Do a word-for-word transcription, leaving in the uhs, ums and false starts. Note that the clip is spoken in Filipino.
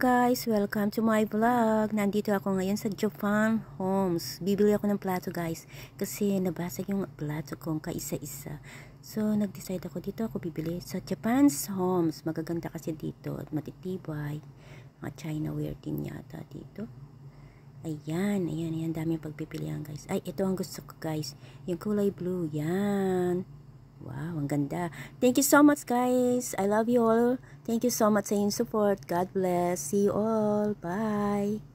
guys! Welcome to my vlog. Nandito ako ngayon sa Japan Homes. Bibili ako ng plato guys. Kasi nabasag yung plato kong kaisa-isa. So nag-decide ako dito ako bibili sa Japan's Homes. Magaganda kasi dito at matitibay. Mga China wear din yata dito. Ayan, ayan, ayan. Daming pagpipilian guys. Ay, ito ang gusto ko guys. Yung kulay blue. Yan. Wow, ang ganda. Thank you so much guys. I love you all. Thank you so much sa inyong support. God bless. See you all. Bye.